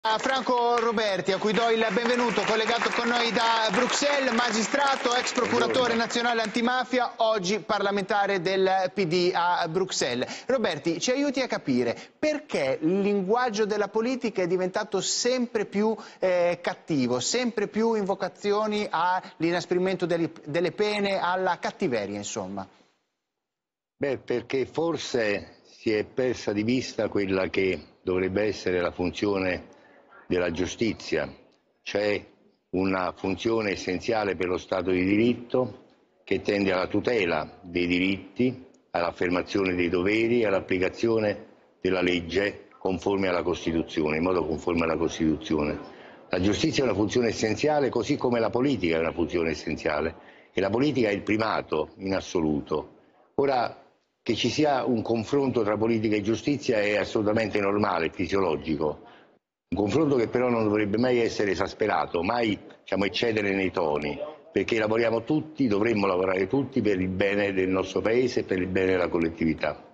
A Franco Roberti, a cui do il benvenuto, collegato con noi da Bruxelles, magistrato, ex procuratore nazionale antimafia, oggi parlamentare del PD a Bruxelles. Roberti, ci aiuti a capire perché il linguaggio della politica è diventato sempre più cattivo, sempre più invocazioni all'inasprimento delle pene, alla cattiveria, insomma. Beh, perché forse si è persa di vista quella che dovrebbe essere la funzione della giustizia, cioè una funzione essenziale per lo Stato di diritto che tende alla tutela dei diritti, all'affermazione dei doveri e all'applicazione della legge conforme alla Costituzione, in modo conforme alla Costituzione. La giustizia è una funzione essenziale, così come la politica è una funzione essenziale, e la politica è il primato in assoluto. Ora, che ci sia un confronto tra politica e giustizia è assolutamente normale, fisiologico. Un confronto che però non dovrebbe mai essere esasperato, mai eccedere nei toni, perché lavoriamo tutti, dovremmo lavorare tutti per il bene del nostro Paese e per il bene della collettività.